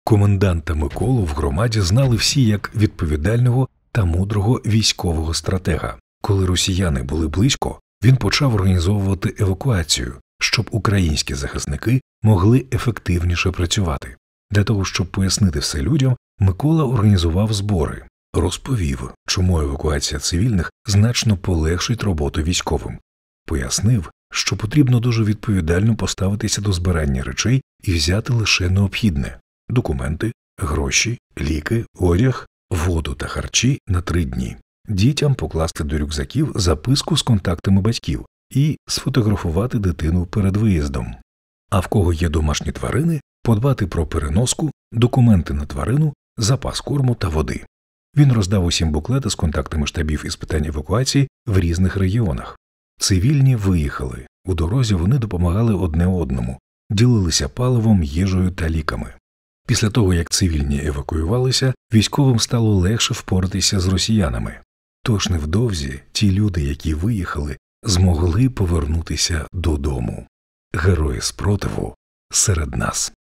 Коменданта Миколу в громаді знали всі як відповідального та мудрого військового стратега. Коли росіяни були близько, він почав організовувати евакуацію, щоб українські захисники могли ефективніше працювати. Для того, щоб пояснити все людям, Микола організував збори. Розповів, чому евакуація цивільних значно полегшить роботу військовим. Пояснив, що потрібно дуже відповідально поставитися до збирання речей і взяти лише необхідне – документи, гроші, ліки, одяг, воду та харчі на 3 дні. Дітям покласти до рюкзаків записку з контактами батьків і сфотографувати дитину перед виїздом. А в кого є домашні тварини, подбати про переноску, документи на тварину, запас корму та води. Він роздав усім буклети з контактами штабів із питань евакуації в різних регіонах. Цивільні виїхали. У дорозі вони допомагали одне одному, ділилися паливом, їжею та ліками. Після того, як цивільні евакуювалися, військовим стало легше впоратися з росіянами. Тож невдовзі ті люди, які виїхали, змогли повернутися додому. Герої спротиву серед нас.